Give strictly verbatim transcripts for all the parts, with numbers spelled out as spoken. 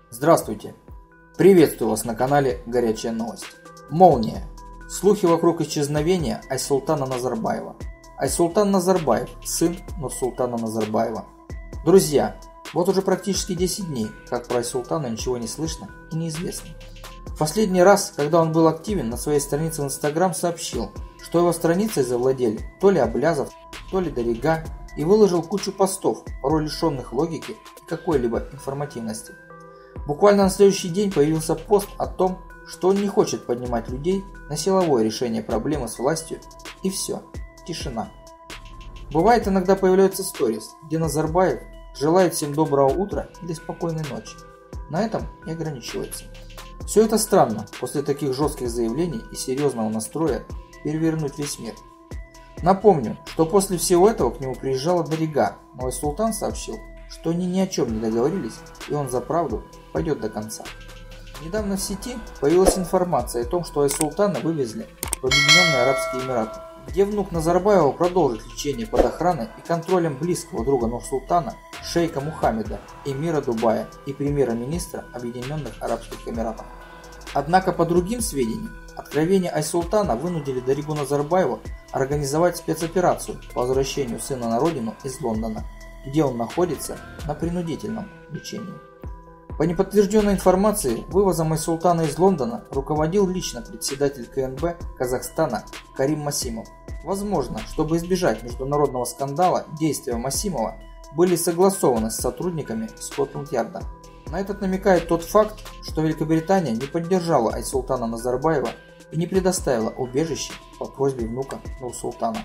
Здравствуйте! Приветствую вас на канале Горячая новость. Молния. Слухи вокруг исчезновения Айсултана Назарбаева. Айсултан Назарбаев – сын Нурсултана Назарбаева. Друзья, вот уже практически десять дней, как про Айсултана ничего не слышно и неизвестно. Последний раз, когда он был активен, на своей странице в Инстаграм сообщил, что его страницей завладели то ли Аблязов, то ли Дарига, и выложил кучу постов, порой лишенных логики и какой-либо информативности. Буквально на следующий день появился пост о том, что он не хочет поднимать людей на силовое решение проблемы с властью, и все, тишина. Бывает, иногда появляются сторис, где Назарбаев желает всем доброго утра или спокойной ночи. На этом и ограничивается. Все это странно после таких жестких заявлений и серьезного настроя перевернуть весь мир. Напомню, что после всего этого к нему приезжала Дарига, но Айсултан сообщил, что они ни о чем не договорились, и он за правду пойдет до конца. Недавно в сети появилась информация о том, что Айсултана вывезли в Объединенные Арабские Эмираты, где внук Назарбаева продолжит лечение под охраной и контролем близкого друга Нурсултана, шейха Мухаммеда, эмира Дубая и премьер-министра Объединенных Арабских Эмиратов. Однако, по другим сведениям, откровения Айсултана вынудили Даригу Назарбаеву организовать спецоперацию по возвращению сына на родину из Лондона, где он находится на принудительном лечении. По неподтвержденной информации, вывозом Айсултана из Лондона руководил лично председатель ка эн бэ Казахстана Карим Масимов. Возможно, чтобы избежать международного скандала, действия Масимова были согласованы с сотрудниками Скотланд-Ярда. На этот намекает тот факт, что Великобритания не поддержала Айсултана Назарбаева и не предоставила убежище по просьбе внука Нурсултана.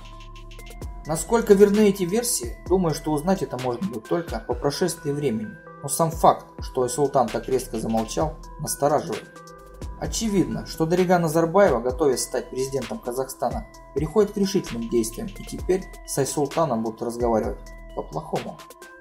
Насколько верны эти версии, думаю, что узнать это можно будет только по прошествии времени, но сам факт, что Айсултан так резко замолчал, настораживает. Очевидно, что Дарига Назарбаева, готовясь стать президентом Казахстана, переходит к решительным действиям, и теперь с Айсултаном будут разговаривать по-плохому.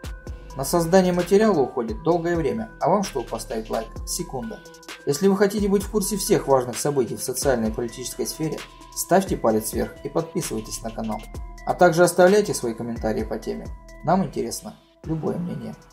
На создание материала уходит долгое время, а вам, чтобы поставить лайк, секунда. Если вы хотите быть в курсе всех важных событий в социальной и политической сфере, ставьте палец вверх и подписывайтесь на канал. А также оставляйте свои комментарии по теме. Нам интересно любое мнение.